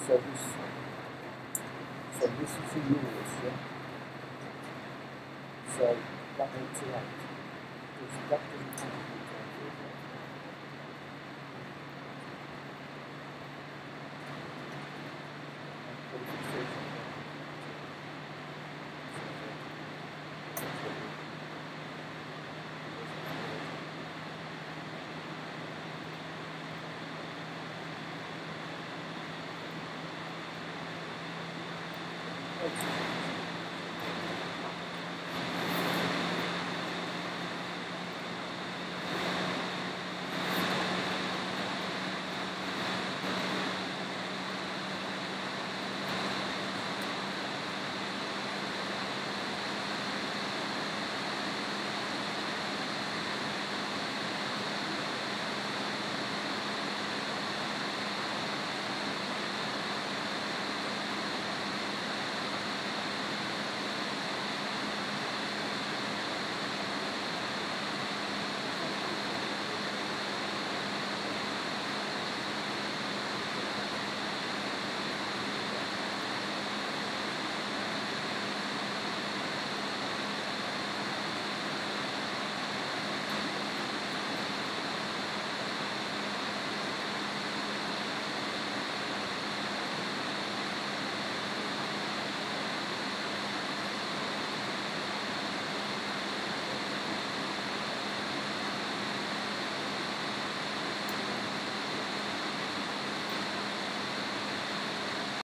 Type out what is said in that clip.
So this is yours, yeah? So that makes it out. Because that doesn't have to be done. But if it says that,